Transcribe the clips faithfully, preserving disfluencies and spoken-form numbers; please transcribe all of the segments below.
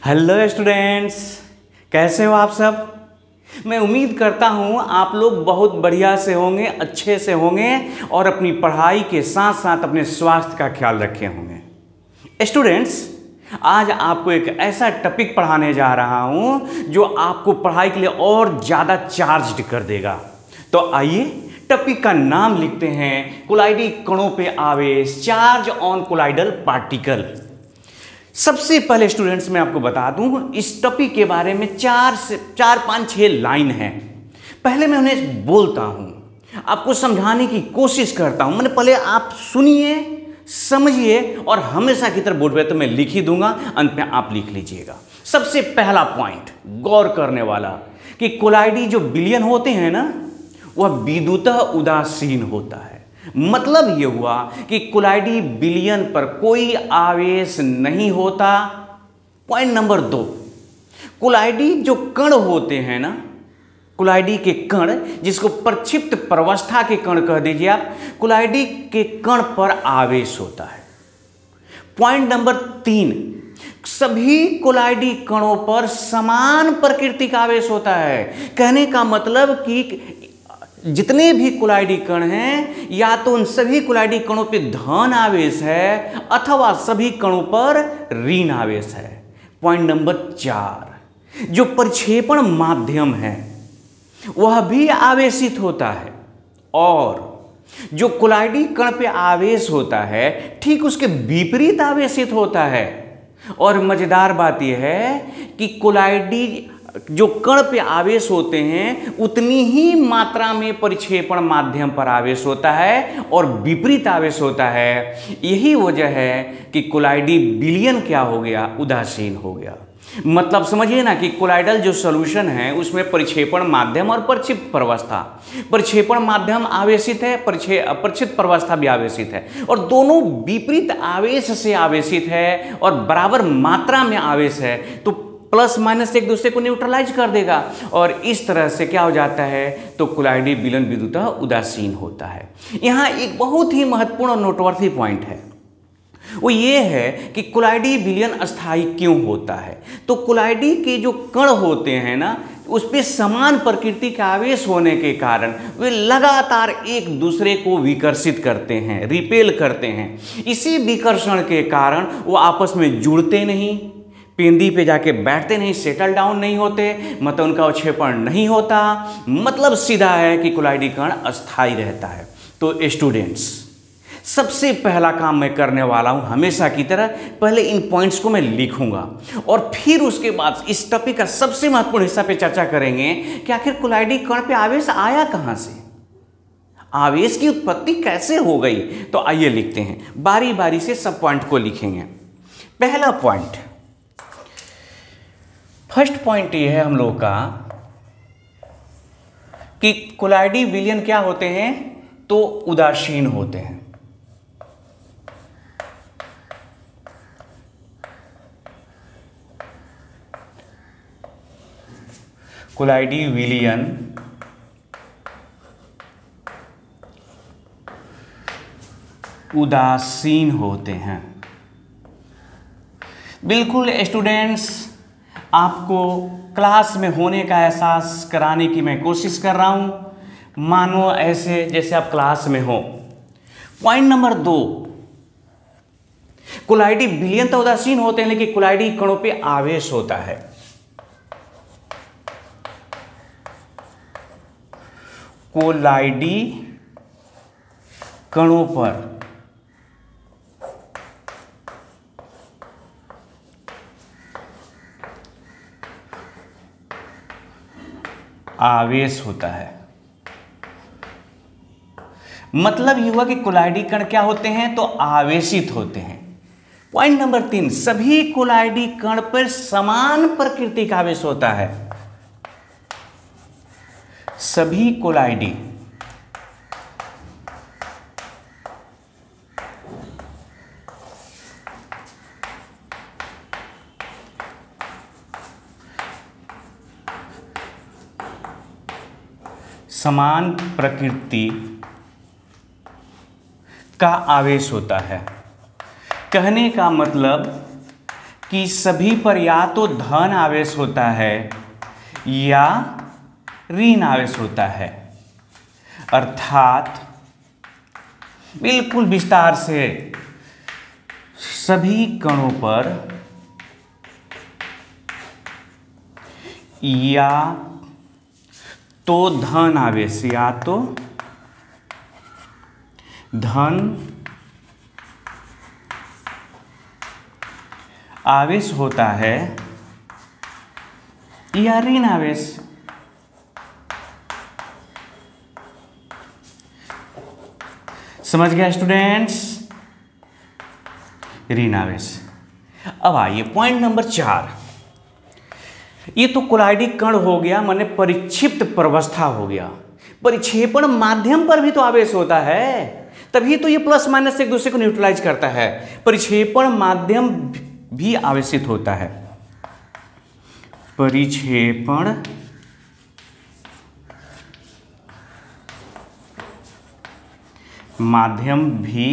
Hello students, कैसे हो आप सब। मैं उम्मीद करता हूँ आप लोग बहुत बढ़िया से होंगे, अच्छे से होंगे और अपनी पढ़ाई के साथ साथ अपने स्वास्थ्य का ख्याल रखे होंगे। स्टूडेंट्स, आज आपको एक ऐसा टॉपिक पढ़ाने जा रहा हूँ जो आपको पढ़ाई के लिए और ज़्यादा चार्ज्ड कर देगा। तो आइए टॉपिक का नाम लिखते हैं, कोलाइडी कणों पे आवेश, चार्ज ऑन कोलाइडल पार्टिकल। सबसे पहले स्टूडेंट्स मैं आपको बता दूं, इस टॉपिक के बारे में चार से चार पाँच छः लाइन है। पहले मैं उन्हें बोलता हूं, आपको समझाने की कोशिश करता हूं। मैंने पहले आप सुनिए, समझिए और हमेशा की तरह बोर्ड पे तो मैं लिख ही दूंगा, अंत में आप लिख लीजिएगा। सबसे पहला पॉइंट गौर करने वाला कि कोलाइडी जो विलयन होते हैं ना, वह विद्युतः उदासीन होता है। मतलब यह हुआ कि कोलाइडी विलयन पर कोई आवेश नहीं होता। पॉइंट नंबर दो, कोलाइडी जो कण होते हैं ना, कोलाइडी के कण, जिसको प्रक्षिप्त प्रवस्था के कण कह दीजिए आप, कोलाइडी के कण पर आवेश होता है। पॉइंट नंबर तीन, सभी कोलाइडी कणों पर समान प्रकृति का आवेश होता है। कहने का मतलब कि जितने भी कोलाइडी कण हैं, या तो उन सभी कोलाइडी कणों पर धन आवेश है अथवा सभी कणों पर ऋण आवेश है। पॉइंट नंबर चार, जो प्रक्षेपण माध्यम है वह भी आवेशित होता है, और जो कोलाइडी कण पे आवेश होता है ठीक उसके विपरीत आवेशित होता है। और मजेदार बात यह है कि कोलाइडी जो कण पे आवेश होते हैं उतनी ही मात्रा में परिक्षेपण माध्यम पर आवेश होता है और विपरीत आवेश होता है। यही वजह है कि कोलाइडी विलयन क्या हो गया, उदासीन हो गया। मतलब समझिए ना कि कोलाइडल जो सॉल्यूशन है उसमें परिक्षेपण माध्यम और प्रक्षिप्त प्रवस्था, परिक्षेपण माध्यम आवेशित है, प्रक्षिप्त प्रवस्था भी आवेशित है, और दोनों विपरीत आवेश से आवेशित है और बराबर मात्रा में आवेश है। तो प्लस माइनस एक दूसरे को न्यूट्रलाइज कर देगा और इस तरह से क्या हो जाता है, तो कोलाइडी विलयन विद्युतः उदासीन होता है। यहाँ एक बहुत ही महत्वपूर्ण और नोटवर्थी पॉइंट है, वो ये है कि कोलाइडी विलयन अस्थायी क्यों होता है। तो कोलाइडी के जो कण होते हैं ना, उस पर समान प्रकृति का आवेश होने के कारण वे लगातार एक दूसरे को विकर्षित करते हैं, रिपेल करते हैं। इसी विकर्षण के कारण वो आपस में जुड़ते नहीं, पेंदी पे जाके बैठते नहीं, सेटल डाउन नहीं होते, मतलब उनका विक्षेपण नहीं होता। मतलब सीधा है कि कोलाइडी कण अस्थायी रहता है। तो स्टूडेंट्स, सबसे पहला काम मैं करने वाला हूं, हमेशा की तरह पहले इन पॉइंट्स को मैं लिखूंगा और फिर उसके बाद इस टॉपिक का सबसे महत्वपूर्ण हिस्सा पे चर्चा करेंगे कि आखिर कोलाइडी कण पे आवेश आया कहां से, आवेश की उत्पत्ति कैसे हो गई। तो आइए लिखते हैं, बारी बारी से सब पॉइंट को लिखेंगे। पहला पॉइंट, फर्स्ट पॉइंट ये है हम लोग का कि कोलाइडी विलयन क्या होते हैं, तो उदासीन होते हैं। कोलाइडी विलयन उदासीन होते हैं। बिल्कुल स्टूडेंट्स, आपको क्लास में होने का एहसास कराने की मैं कोशिश कर रहा हूं, मानो ऐसे जैसे आप क्लास में हो। पॉइंट नंबर दो, कोलाइडी विलयन तो उदासीन होते हैं लेकिन कोलाइडी कणों पे आवेश होता है। कोलाइडी कणों पर आवेश होता है। मतलब ये हुआ कि कोलाइडी कण क्या होते हैं, तो आवेशित होते हैं। पॉइंट नंबर तीन, सभी कोलाइडी कण पर समान प्रकृति का आवेश होता है। सभी कोलाइडी समान प्रकृति का आवेश होता है। कहने का मतलब कि सभी पर या तो धन आवेश होता है या ऋण आवेश होता है, अर्थात बिल्कुल विस्तार से सभी कणों पर या तो धन आवेश या तो धन आवेश होता है या ऋण आवेश। समझ गया स्टूडेंट्स? ऋण आवेश। अब आइए पॉइंट नंबर चार। ये तो कोलाइडी कण हो गया, माने परिक्षिप्त प्रवस्था हो गया। परिक्षेपण माध्यम पर भी तो आवेश होता है, तभी तो ये प्लस माइनस एक दूसरे को न्यूट्रलाइज करता है। परिक्षेपण माध्यम भी आवेशित होता है। परिक्षेपण माध्यम भी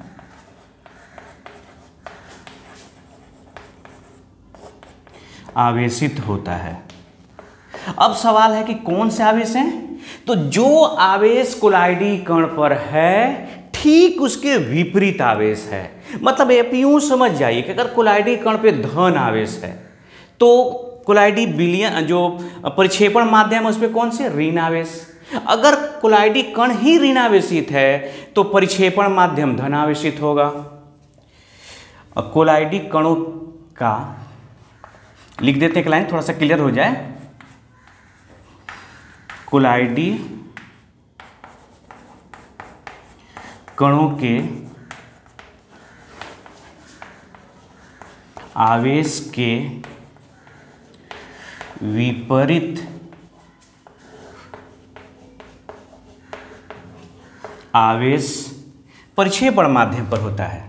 आवेशित होता है। अब सवाल है कि कौन से आवेश हैं? तो जो आवेश कोलाइडी कण पर है ठीक उसके विपरीत आवेश है। मतलब आप यूं समझ जाइए कि अगर कोलाइडी कण पे धन आवेश है तो कोलाइडी विलयन जो परिक्षेपण माध्यम है उस पर कौन से ऋण आवेश। अगर कोलाइडी कण ही ऋणावेशित है तो परिक्षेपण माध्यम धनावेशित होगा। कोलाइडी कणों का लिख देते एक लाइन, थोड़ा सा क्लियर हो जाए। कोलाइडी कणों के आवेश के विपरीत आवेश परिक्षेपण माध्यम पर होता है।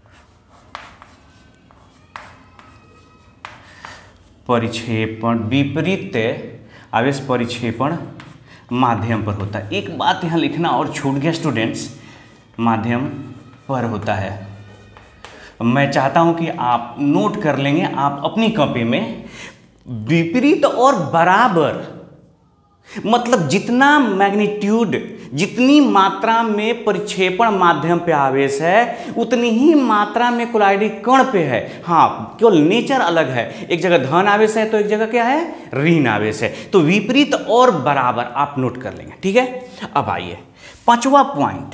परिक्षेपण विपरीत आवेश परिक्षेपण माध्यम पर होता है। एक बात यहाँ लिखना और छूट गया स्टूडेंट्स, माध्यम पर होता है। मैं चाहता हूँ कि आप नोट कर लेंगे आप अपनी कॉपी में, विपरीत और बराबर मतलब जितना मैग्नीट्यूड जितनी मात्रा में परिक्षेपण माध्यम पे आवेश है उतनी ही मात्रा में कोलाइडी कण पे है। हाँ, केवल नेचर अलग है, एक जगह धन आवेश है तो एक जगह क्या है ऋण आवेश है। तो विपरीत और बराबर आप नोट कर लेंगे, ठीक है। अब आइए पांचवा पॉइंट।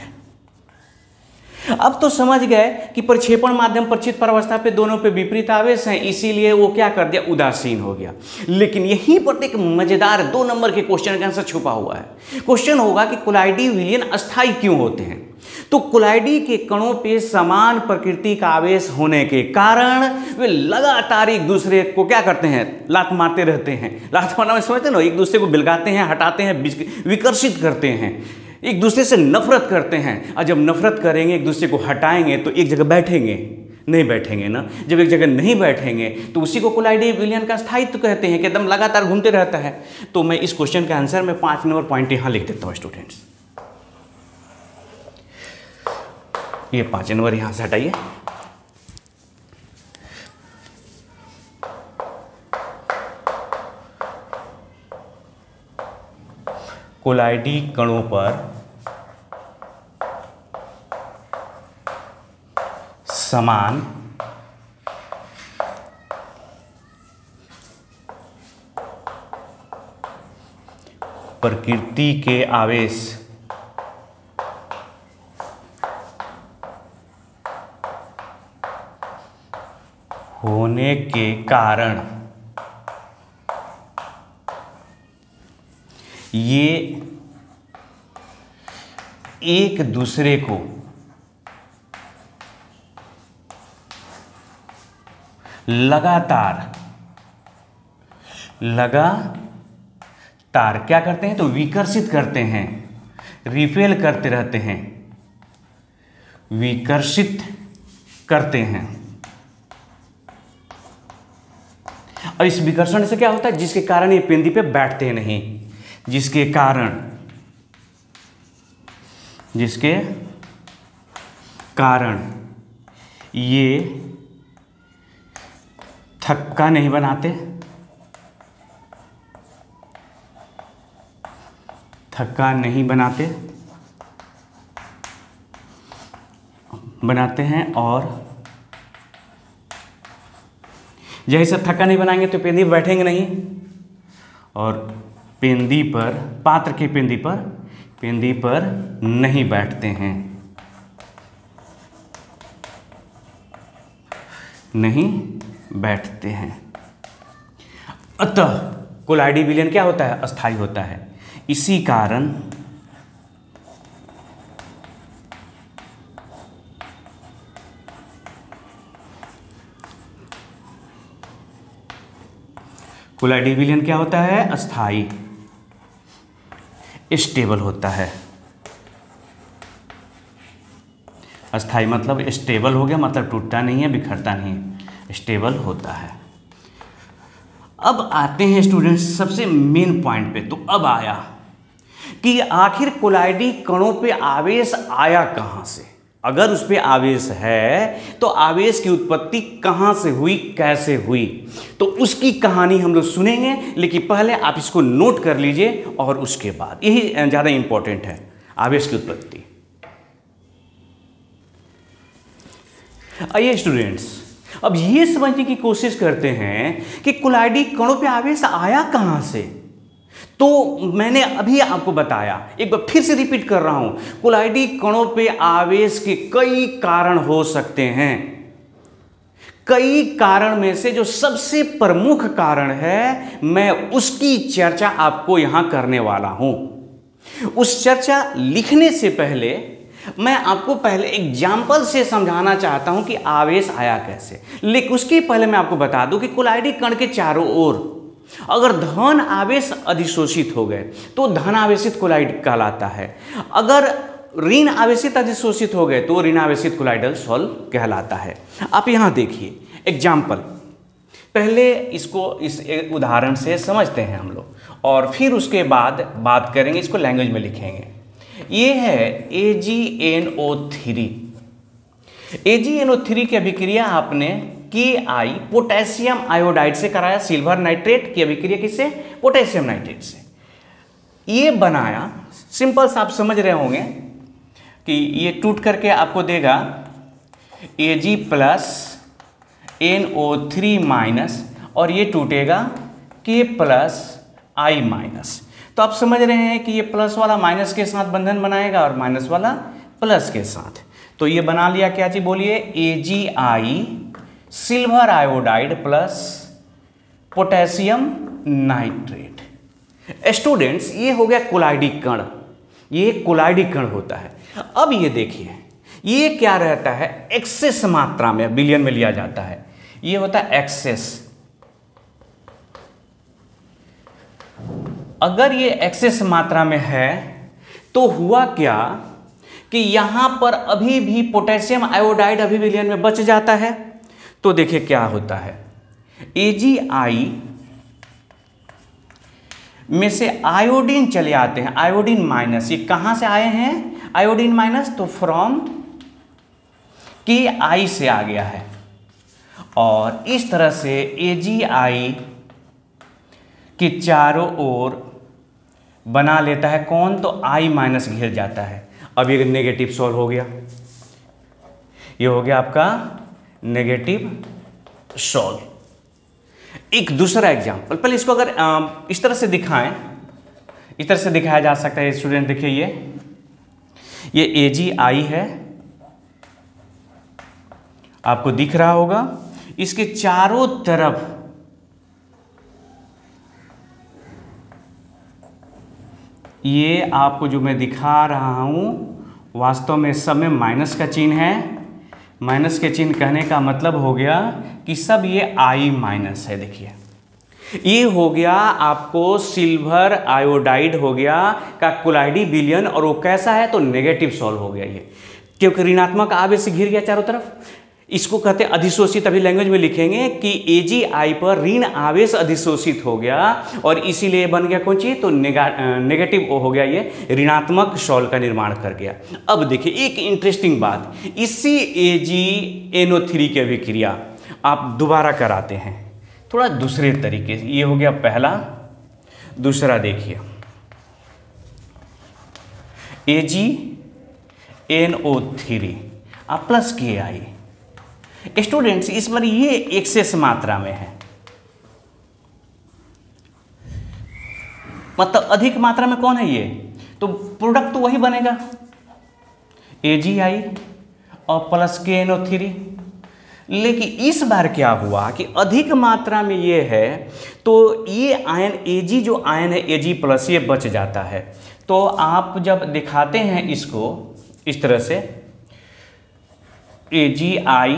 अब तो समझ गए कि परिक्षेपण माध्यम परिचित प्रावस्था पे दोनों पे विपरीत आवेश हैं, इसीलिए वो क्या कर दिया उदासीन हो गया। लेकिन यहीं पर एक मजेदार दो नंबर के क्वेश्चन का आंसर छुपा हुआ है। क्वेश्चन होगा कि कोलाइडी विलयन अस्थायी क्यों होते हैं। तो कोलाइडी के कणों पे समान प्रकृति का आवेश होने के कारण वे लगातार एक दूसरे को क्या करते हैं लात मारते रहते हैं। लात मारना में समझते हैं ना, एक दूसरे को बिलगाते हैं, हटाते हैं, विकर्षित करते हैं, एक दूसरे से नफरत करते हैं। और जब नफरत करेंगे एक दूसरे को हटाएंगे तो एक जगह बैठेंगे नहीं बैठेंगे ना। जब एक जगह नहीं बैठेंगे तो उसी को कोलाइडी विलयन का स्थायित्व कहते हैं कि एकदम लगातार घूमते रहता है। तो मैं इस क्वेश्चन का आंसर में पांच नंबर पॉइंट यहाँ लिख देता हूँ स्टूडेंट्स। ये पांच नंबर यहाँ से हटाइए। कोलाइडी कणों पर समान प्रकृति के आवेश होने के कारण ये एक दूसरे को लगातार लगातार क्या करते हैं तो विकर्षित करते हैं, रिपेल करते रहते हैं, विकर्षित करते हैं। और इस विकर्षण से क्या होता है जिसके कारण ये पेंदी पे बैठते नहीं, जिसके कारण जिसके कारण ये थक्का नहीं बनाते, थक्का नहीं बनाते बनाते हैं। और जैसे सब थक्का नहीं बनाएंगे तो पेंदी पर बैठेंगे नहीं, और पेंदी पर, पात्र की पेंदी पर पेंदी पर नहीं बैठते हैं, नहीं बैठते हैं। अतः कोलाइडी विलयन क्या होता है? अस्थायी होता है। इसी कारण कोलाइडी विलयन क्या होता है? अस्थायी, स्टेबल होता है। अस्थायी मतलब स्टेबल हो गया, मतलब टूटता नहीं है, बिखरता नहीं है, स्टेबल होता है। अब आते हैं स्टूडेंट्स सबसे मेन पॉइंट पे। तो अब आया कि आखिर कोलाइडी कणों पे आवेश आया कहाँ से? अगर उस पर आवेश है तो आवेश की उत्पत्ति कहाँ से हुई, कैसे हुई, तो उसकी कहानी हम लोग सुनेंगे। लेकिन पहले आप इसको नोट कर लीजिए और उसके बाद, यही ज़्यादा इंपॉर्टेंट है, आवेश की उत्पत्ति। आइए स्टूडेंट्स, अब ये समझने की कोशिश करते हैं कि कोलाइडी कणों पे आवेश आया कहाँ से। तो मैंने अभी आपको बताया, एक बार फिर से रिपीट कर रहा हूं, कोलाइडी कणों पे आवेश के कई कारण हो सकते हैं। कई कारण में से जो सबसे प्रमुख कारण है, मैं उसकी चर्चा आपको यहां करने वाला हूं। उस चर्चा लिखने से पहले मैं आपको पहले एग्जाम्पल से समझाना चाहता हूं कि आवेश आया कैसे। लेकिन उसके पहले मैं आपको बता दूं कि कोलाइडी कण के चारों ओर अगर धन आवेश अधिशोषित हो गए तो धन आवेशित कोलाइड कहलाता है। अगर ऋण आवेशित अधिशोषित हो गए तो ऋण आवेशित कोलाइडल सॉल्व कहलाता है। आप यहां देखिए एग्जाम्पल, पहले इसको इस उदाहरण से समझते हैं हम लोग, और फिर उसके बाद बात करेंगे, इसको लैंग्वेज में लिखेंगे। ये है A G N O three. A G N O three की अभिक्रिया आपने के आई पोटेशियम आयोडाइड से कराया, सिल्वर नाइट्रेट की अभिक्रिया किससे? पोटेशियम नाइट्रेट से। ये बनाया, सिंपल सा आप समझ रहे होंगे कि ये टूट करके आपको देगा A G plus N O three minus, और ये टूटेगा के प्लस आई माइनस। तो आप समझ रहे हैं कि ये प्लस वाला माइनस के साथ बंधन बनाएगा और माइनस वाला प्लस के साथ। तो ये बना लिया क्या चीज बोलिए? A G I silver iodide plus potassium nitrate. Students, ये हो गया कोलाइडी कण, ये कोलाइडी कण होता है। अब ये देखिए, ये क्या रहता है? एक्सेस मात्रा में विलयन में लिया जाता है, ये होता है एक्सेस। अगर ये एक्सेस मात्रा में है तो हुआ क्या कि यहां पर अभी भी पोटेशियम आयोडाइड अभी विलयन में बच जाता है। तो देखिए क्या होता है, ए जी आई में से आयोडीन चले आते हैं, आयोडीन माइनस। ये कहां से आए हैं आयोडीन माइनस? तो फ्रॉम के आई से आ गया है, और इस तरह से ए जी आई के चारों ओर बना लेता है कौन? तो आई माइनस घिर जाता है। अब ये नेगेटिव सॉल्व हो गया, ये हो गया आपका नेगेटिव सॉल्व। एक दूसरा एग्जांपल, पहले इसको अगर आ, इस तरह से दिखाएं, इस तरह से दिखाया जा सकता है। स्टूडेंट देखिए, ये ये ए जी आई है, आपको दिख रहा होगा। इसके चारों तरफ ये आपको जो मैं दिखा रहा हूं, वास्तव में सब में माइनस का चिन्ह है। माइनस के चिन्ह कहने का मतलब हो गया कि सब ये आई माइनस है। देखिए, ये हो गया आपको सिल्वर आयोडाइड हो गया का कोलाइडी विलयन, और वो कैसा है? तो नेगेटिव सॉल्व हो गया ये, क्योंकि ऋणात्मक आवेश से घिर गया चारों तरफ। इसको कहते हैं अधिशोषित। अभी लैंग्वेज में लिखेंगे कि ए जी आई पर ऋण आवेश अधिशोषित हो गया, और इसीलिए बन गया कौन चीज? तो नेगा, नेगेटिव हो गया, ये ऋणात्मक सॉल्व का निर्माण कर गया। अब देखिए एक इंटरेस्टिंग बात, इसी ए जी एन ओ थ्री की अभिक्रिया आप दोबारा कराते हैं। थोड़ा दूसरे तरीके से। ये हो गया पहला। दूसरा देखिए, A G N O three अब प्लस के आई। स्टूडेंट्स इस बार ये एक्सेस मात्रा में है, मतलब अधिक मात्रा में कौन है ये, तो प्रोडक्ट तो वही बनेगा ए जी आई और प्लस के एन ओ थ्री। लेकिन इस बार क्या हुआ कि अधिक मात्रा में ये है, तो ये आयन Ag जो आयन है Ag प्लस ये बच जाता है। तो आप जब दिखाते हैं इसको इस तरह से ए जी आई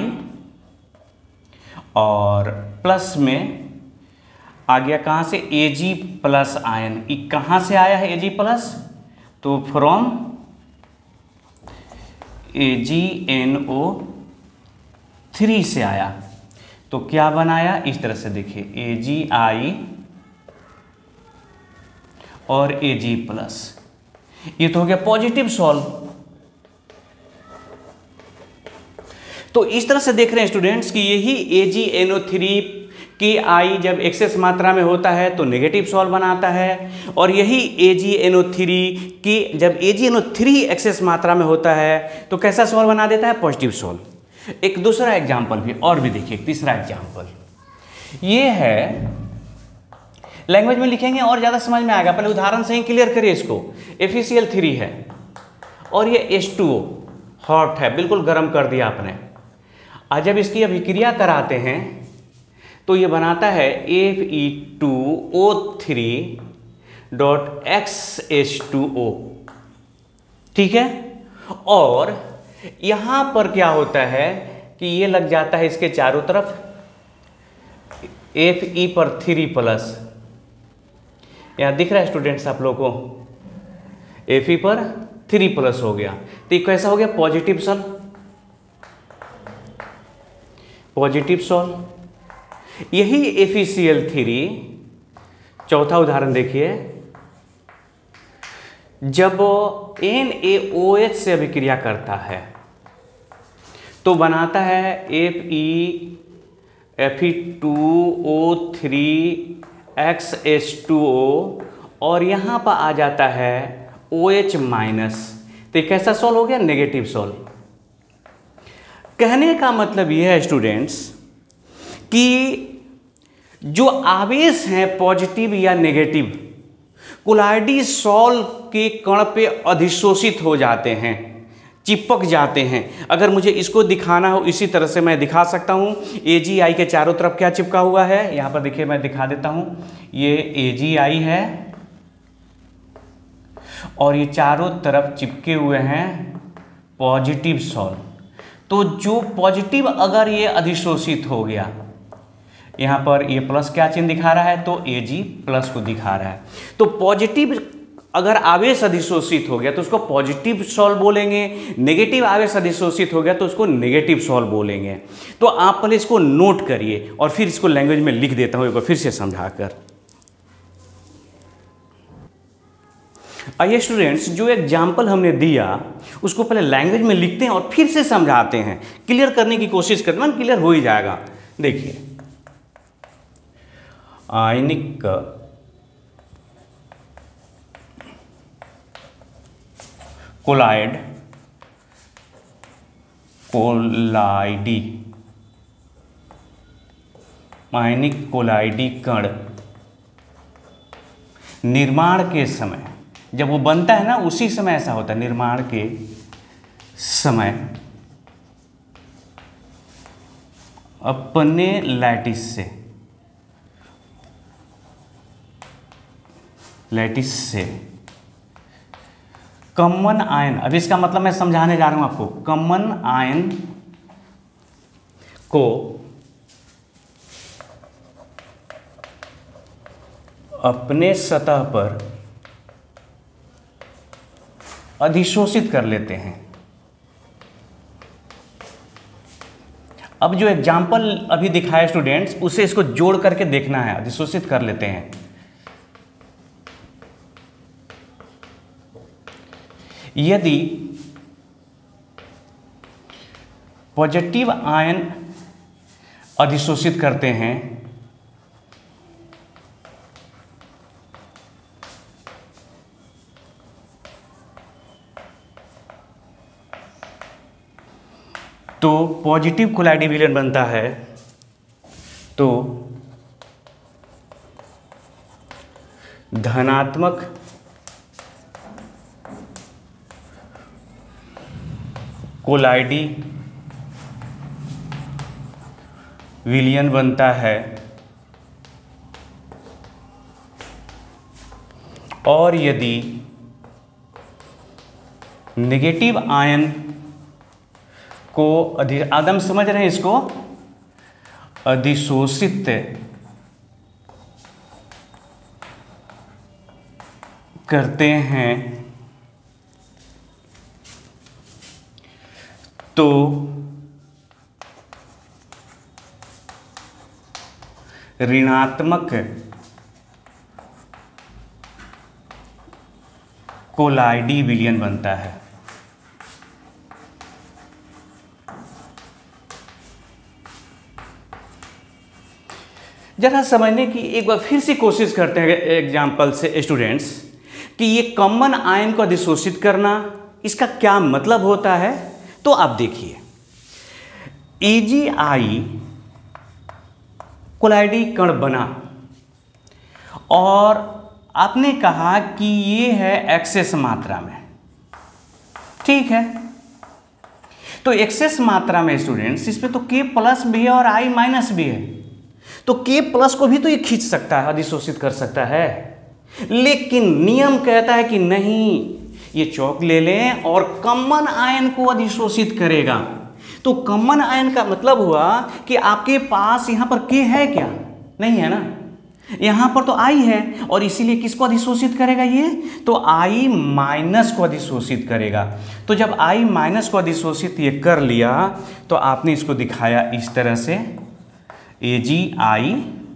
और प्लस में आ गया कहाँ से Ag प्लस आयन, ये कहाँ से आया है Ag प्लस, तो from A G N O three से आया। तो क्या बनाया इस तरह से देखिए ए जी आई और Ag प्लस, ये तो हो गया पॉजिटिव सॉल्व। तो इस तरह से देख रहे हैं स्टूडेंट्स कि यही ए जी एन ओ थ्री की आई जब एक्सेस मात्रा में होता है तो नेगेटिव सॉल्व बनाता है, और यही ए जी एन ओ थ्री की जब A G N O three excess मात्रा में होता है तो कैसा सॉल्व बना देता है, पॉजिटिव सॉल्व। एक दूसरा एग्जाम्पल भी और भी देखिए, तीसरा एग्जाम्पल ये है, लैंग्वेज में लिखेंगे और ज़्यादा समझ में आएगा, पहले उदाहरण से ही क्लियर करिए इसको। F E C L three है और ये एच टू ओ हॉट है, बिल्कुल गर्म कर दिया आपने। और जब इसकी अभिक्रिया कराते हैं तो ये बनाता है F E two O three dot X H two O, ठीक है। और यहाँ पर क्या होता है कि ये लग जाता है इसके चारों तरफ एफ ई पर थ्री प्लस, यहाँ दिख रहा है स्टूडेंट्स आप लोगों को, एफ ई पर थ्री प्लस हो गया। तो ये कैसा हो गया, पॉजिटिव सॉल्व, पॉजिटिव सॉल्व। यही F E C L three चौथा उदाहरण देखिए, जब एन ए ओ एच से अभिक्रिया करता है तो बनाता है F E F E two O three X H two O, और यहाँ पर आ जाता है ओ एच माइनस। तो ये कैसा सॉल्व हो गया, नेगेटिव सॉल्व। कहने का मतलब यह है स्टूडेंट्स कि जो आवेश हैं पॉजिटिव या नेगेटिव, कोलाइडी सॉल्व के कण पे अधिशोषित हो जाते हैं, चिपक जाते हैं। अगर मुझे इसको दिखाना हो इसी तरह से मैं दिखा सकता हूँ। ए जी आई के चारों तरफ क्या चिपका हुआ है, यहाँ पर देखिए मैं दिखा देता हूँ, ये ए जी आई है और ये चारों तरफ चिपके हुए हैं पॉजिटिव सॉल्व। तो जो पॉजिटिव अगर ये अधिशोषित हो गया, यहाँ पर ये प्लस क्या चिन्ह दिखा रहा है, तो ए जी प्लस को दिखा रहा है। तो पॉजिटिव अगर आवेश अधिशोषित हो गया तो उसको पॉजिटिव सॉल्व बोलेंगे, नेगेटिव आवेश अधिशोषित हो गया तो उसको नेगेटिव सॉल्व बोलेंगे। तो आप पहले इसको नोट करिए और फिर इसको लैंग्वेज में लिख देता हूँ एक बार फिर से समझाकर। आइए स्टूडेंट्स, जो एग्जाम्पल हमने दिया उसको पहले लैंग्वेज में लिखते हैं और फिर से समझाते हैं, क्लियर करने की कोशिश करते हैं, क्लियर हो ही जाएगा। देखिए, आयनिक कोलाइड कोलाइडी आयनिक कोलाइडी कण निर्माण के समय, जब वो बनता है ना उसी समय ऐसा होता है, निर्माण के समय अपने लैटिस से लैटिस से कॉमन आयन, अब इसका मतलब मैं समझाने जा रहा हूं आपको, कॉमन आयन को अपने सतह पर अधिशोषित कर लेते हैं। अब जो एग्जाम्पल अभी दिखाया स्टूडेंट्स, उसे इसको जोड़ करके देखना है, अधिशोषित कर लेते हैं। यदि पॉजिटिव आयन अधिशोषित करते हैं पॉजिटिव कोलाइडी विलयन बनता है तो धनात्मक कोलाइडी विलयन बनता है और यदि नेगेटिव आयन को अधि आदम समझ रहे हैं इसको, अधिशोषित करते हैं तो ऋणात्मक कोलाइडी विलयन बनता है। जरा समझने की एक बार फिर से कोशिश करते हैं एग्जाम्पल से स्टूडेंट्स कि ये कॉमन आयन को अधिशोषित करना इसका क्या मतलब होता है। तो आप देखिए, ए जी आई कोलाइडी कण बना और आपने कहा कि ये है एक्सेस मात्रा में, ठीक है। तो एक्सेस मात्रा में स्टूडेंट्स इसमें तो के प्लस भी है और आई माइनस भी है, तो के प्लस को भी तो ये खींच सकता है, अधिशोषित कर सकता है। लेकिन नियम कहता है कि नहीं, ये चौक ले लें और कॉमन आयन को अधिशोषित करेगा। तो कॉमन आयन का मतलब हुआ कि आपके पास यहाँ पर के है क्या? नहीं है ना, यहाँ पर तो आई है और इसीलिए किसको अधिशोषित करेगा ये? तो आई माइनस को अधिशोषित करेगा। तो जब आई माइनस को अधिशोषित ये कर लिया तो आपने इसको दिखाया इस तरह से, ए जी आई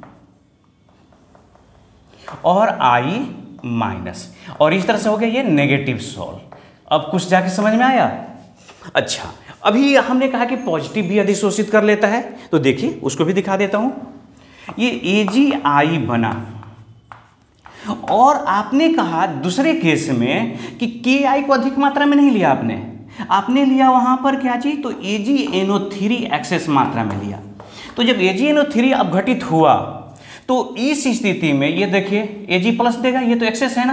और आई माइनस, और इस तरह से हो गया ये नेगेटिव सोल। अब कुछ जाके समझ में आया? अच्छा, अभी हमने कहा कि पॉजिटिव भी अधिशोषित कर लेता है, तो देखिए उसको भी दिखा देता हूं। ये ए जी आई बना और आपने कहा दूसरे केस में कि के आई को अधिक मात्रा में नहीं लिया आपने, आपने लिया वहां पर क्या चीज? तो A G N O three excess मात्रा में लिया। तो जब A G N O three अपघटित हुआ तो इस स्थिति में ये देखिए ए जी प्लस देगा, ये तो एक्सेस है ना,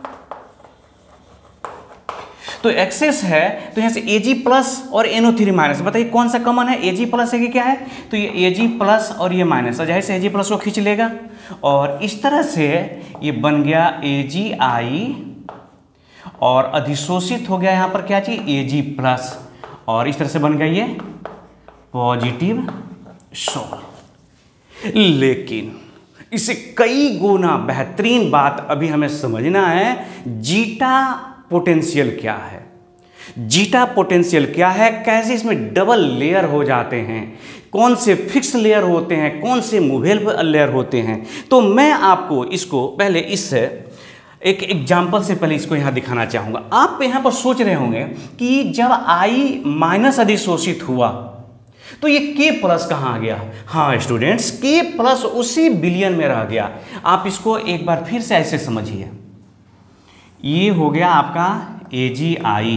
तो एक्सेस है तो यहां से ए जी प्लस और एन ओ थ्री माइनस, बताइए कौन सा कॉमन है? ए जी प्लस है कि क्या है? तो ये ए जी प्लस और ये माइनस, जाहिर से ए जी प्लस को खींच लेगा और इस तरह से ये बन गया ए जी आई और अधिशोषित हो गया यहाँ पर क्या चीज? ए जी प्लस, और इस तरह से बन गया ये पॉजिटिव सोल। लेकिन इसे कई गुना बेहतरीन बात अभी हमें समझना है, जीटा पोटेंशियल क्या है, जीटा पोटेंशियल क्या है, कैसे इसमें डबल लेयर हो जाते हैं, कौन से फिक्स लेयर होते हैं, कौन से मूवेबल लेयर होते हैं। तो मैं आपको इसको पहले इस एक एग्जाम्पल से पहले इसको यहाँ दिखाना चाहूँगा। आप यहाँ पर सोच रहे होंगे कि जब आई माइनस अधिशोषित हुआ तो ये के प्लस कहाँ आ गया? हाँ स्टूडेंट्स, के प्लस उसी बिलियन में रह गया। आप इसको एक बार फिर से ऐसे समझिए, ये हो गया आपका ए जी आई,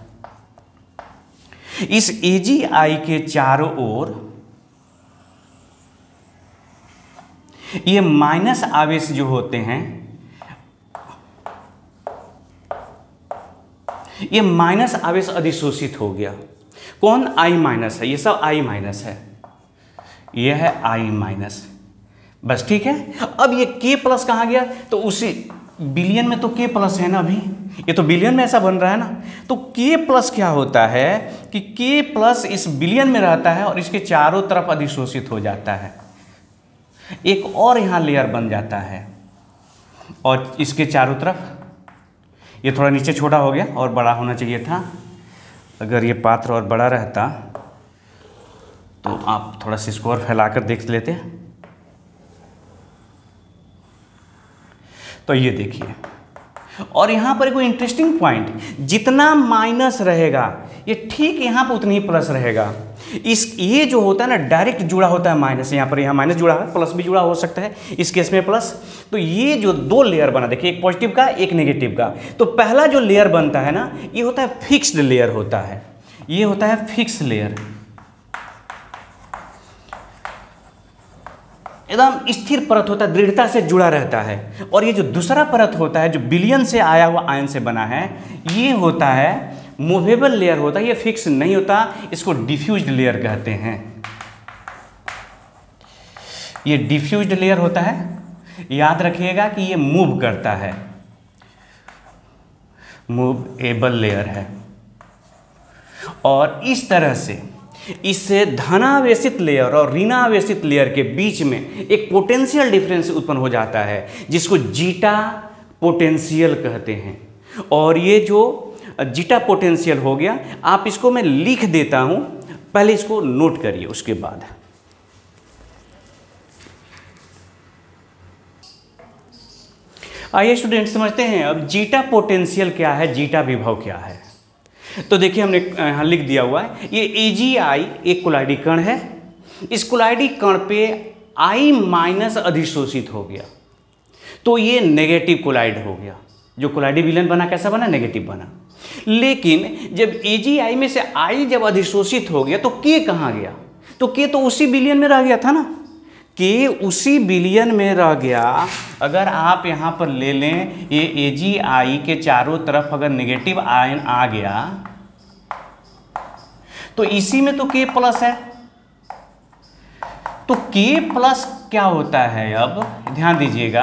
इस ए जी आई के चारों ओर ये माइनस आवेश जो होते हैं, ये माइनस आवेश अधिशोषित हो गया। कौन? आई माइनस है, ये सब आई माइनस है, ये है आई माइनस, बस ठीक है। अब ये के प्लस कहाँ गया? तो उसी बिलियन में तो के प्लस है ना, अभी ये तो बिलियन में ऐसा बन रहा है ना। तो के प्लस क्या होता है कि के प्लस इस बिलियन में रहता है और इसके चारों तरफ अधिशोषित हो जाता है, एक और यहाँ लेयर बन जाता है और इसके चारों तरफ ये थोड़ा नीचे छोटा हो गया और बड़ा होना चाहिए था। अगर ये पात्र और बड़ा रहता तो आप थोड़ा सा इसको और फैलाकर देख लेते। तो ये देखिए, और यहाँ पर कोई इंटरेस्टिंग पॉइंट, जितना माइनस रहेगा ये ठीक यहाँ पर उतनी ही प्लस रहेगा। इस ये जो होता है ना डायरेक्ट जुड़ा होता है माइनस, यहाँ पर यहाँ माइनस जुड़ा है, प्लस भी जुड़ा हो सकता है, इस केस में प्लस। तो ये जो दो लेयर बना, देखिए एक पॉजिटिव का एक नेगेटिव का, तो पहला जो लेयर बनता है ना ये होता है फिक्स्ड लेयर होता है, ये होता है फिक्स लेयर, एकदम स्थिर परत होता है, दृढ़ता से जुड़ा रहता है। और ये जो दूसरा परत होता है जो बिलियन से आया हुआ आयन से बना है, ये होता है मूवेबल लेयर होता है, ये फिक्स नहीं होता, इसको डिफ्यूज्ड लेयर कहते हैं। ये डिफ्यूज्ड लेयर होता है, याद रखिएगा कि ये मूव करता है, मूवेबल लेयर है। और इस तरह से इस धनावेशित लेयर और ऋणावेशित लेयर के बीच में एक पोटेंशियल डिफरेंस उत्पन्न हो जाता है, जिसको जीटा पोटेंशियल कहते हैं। और ये जो जीटा पोटेंशियल हो गया, आप इसको मैं लिख देता हूं, पहले इसको नोट करिए, उसके बाद आइए स्टूडेंट समझते हैं अब जीटा पोटेंशियल क्या है, जीटा विभव क्या है। तो देखिए हमने यहाँ लिख दिया हुआ है, ये ए जी आई एक कोलाइडी कण है। इस कोलाइडी कण पे आई माइनस अधिशोषित हो गया, तो ये नेगेटिव कोलाइड हो गया। जो कोलाइडी विलयन बना कैसा बना, नेगेटिव बना। लेकिन जब ए जी आई में से आई जब अधिशोषित हो गया तो के कहाँ गया, तो के तो उसी बिलियन में रह गया था ना, के उसी बिलियन में रह गया। अगर आप यहाँ पर ले लें, ये ए जी आई के चारों तरफ अगर नेगेटिव आयन आ गया तो इसी में तो के प्लस है, तो के प्लस क्या होता है, अब ध्यान दीजिएगा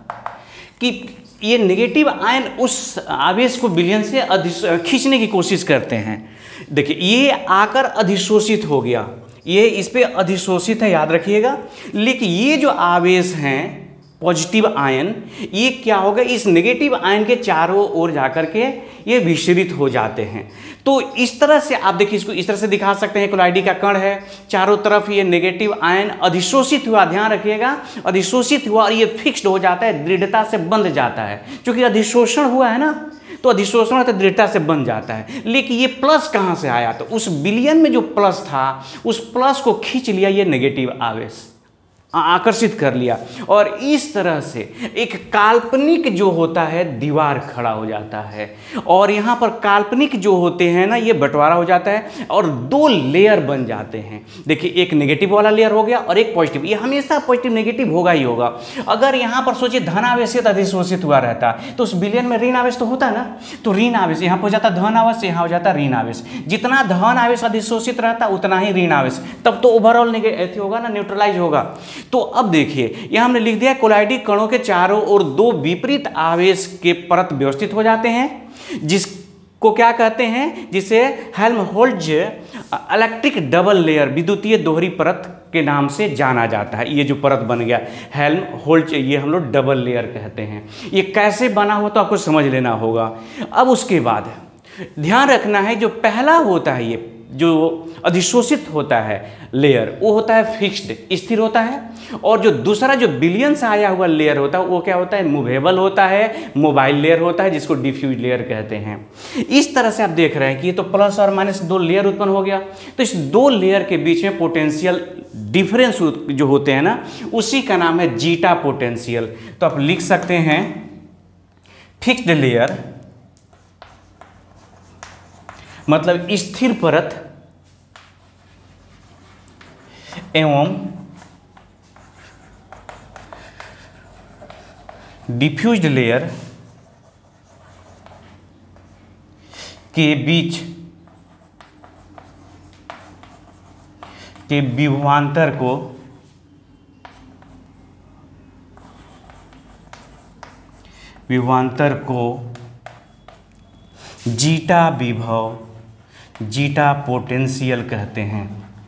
कि ये नेगेटिव आयन उस आवेश को बिलियन से खींचने की कोशिश करते हैं। देखिए ये आकर अधिशोषित हो गया, ये इस पे अधिशोषित है, याद रखिएगा। लेकिन ये जो आवेश हैं पॉजिटिव आयन, ये क्या होगा, इस नेगेटिव आयन के चारों ओर जाकर के ये विचलित हो जाते हैं। तो इस तरह से आप देखिए, इसको इस तरह से दिखा सकते हैं, कोलाइडी का कण है, चारों तरफ ये नेगेटिव आयन अधिशोषित हुआ, ध्यान रखिएगा, अधिशोषित हुआ और ये फिक्स्ड हो जाता है, दृढ़ता से बंध जाता है। क्योंकि अधिशोषण हुआ है ना, तो अधिशोषण तो दृढ़ता से बन जाता है। लेकिन ये प्लस कहाँ से आया, तो उस बिलियन में जो प्लस था, उस प्लस को खींच लिया ये नेगेटिव आवेश, आकर्षित कर लिया, और इस तरह से एक काल्पनिक जो होता है दीवार खड़ा हो जाता है। और यहाँ पर काल्पनिक जो होते हैं ना, ये बंटवारा हो जाता है और दो लेयर बन जाते हैं। देखिए एक नेगेटिव वाला लेयर हो गया और एक पॉजिटिव। ये हमेशा पॉजिटिव नेगेटिव होगा ही होगा। अगर यहाँ पर सोचिए धनावेशित अधिशोषित हुआ रहता तो उस बिलियन में ऋण आवेश तो होता है ना, तो ऋण आवेश यहाँ पर हो जाता धन आवेश, यहाँ हो जाता ऋण आवेश। जितना धन आवेश अधिशोषित रहता उतना ही ऋण आवेश, तब तो ओवरऑल नेगेटिव होगा ना, न्यूट्रलाइज होगा। तो अब देखिए यहाँ हमने लिख दिया कोलाइडी कणों के चारों ओर दो विपरीत आवेश के परत व्यवस्थित हो जाते हैं, जिसको क्या कहते हैं, जिसे हेल्महोल्ट्ज इलेक्ट्रिक डबल लेयर विद्युतीय दोहरी परत के नाम से जाना जाता है। ये जो परत बन गया हेल्महोल्ट्ज, ये हम लोग डबल लेयर कहते हैं। ये कैसे बना हुआ तो आपको समझ लेना होगा। अब उसके बाद ध्यान रखना है, जो पहला होता है ये जो अधिशोषित होता है लेयर, वो होता है फिक्स्ड, स्थिर होता है। और जो दूसरा जो बिलियन से आया हुआ लेयर होता है वो क्या होता है, मूवेबल होता है, मोबाइल लेयर होता है, जिसको डिफ्यूज लेयर कहते हैं। इस तरह से आप देख रहे हैं कि ये तो प्लस और माइनस दो लेयर उत्पन्न हो गया। तो इस दो लेयर के बीच में पोटेंशियल डिफरेंस जो होते हैं ना, उसी का नाम है जीटा पोटेंशियल। तो आप लिख सकते हैं फिक्स्ड लेयर मतलब स्थिर परत एवं डिफ्यूज्ड लेयर के बीच के विभवांतर को विभवांतर को जीटा विभव, जीटा पोटेंशियल कहते हैं।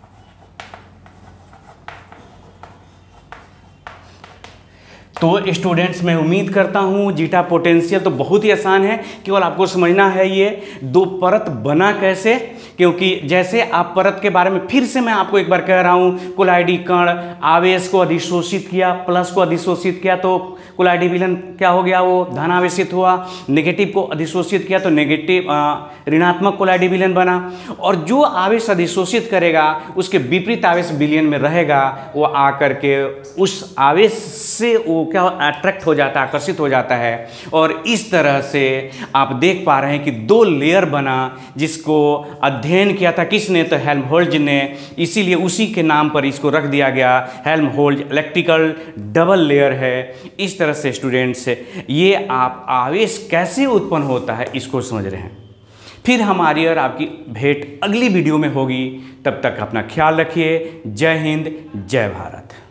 तो स्टूडेंट्स मैं उम्मीद करता हूँ जीटा पोटेंशियल तो बहुत ही आसान है, केवल आपको समझना है ये दो परत बना कैसे। क्योंकि जैसे आप परत के बारे में फिर से मैं आपको एक बार कह रहा हूँ, कोलाइडी कण आवेश को अधिशोषित किया, प्लस को अधिशोषित किया तो कोलाइडी विलयन क्या हो गया, वो धनावेशित हुआ। नेगेटिव को अधिशोषित किया तो नेगेटिव ऋणात्मक कोलाइडी विलयन बना। और जो आवेश अधिशोषित करेगा उसके विपरीत आवेश विलयन में रहेगा, वो आकर के उस आवेश से वो क्या अट्रैक्ट हो जाता है, आकर्षित हो जाता है। और इस तरह से आप देख पा रहे हैं कि दो लेयर बना, जिसको अध्ययन किया था किसने, तो हेल्महोल्ट्ज ने, इसीलिए उसी के नाम पर इसको रख दिया गया। हेल्महोल्ट्ज इलेक्ट्रिकल डबल लेयर है। इस तरह से स्टूडेंट्स ये आप आवेश कैसे उत्पन्न होता है इसको समझ रहे हैं। फिर हमारी और आपकी भेंट अगली वीडियो में होगी। तब तक अपना ख्याल रखिए। जय हिंद, जय भारत।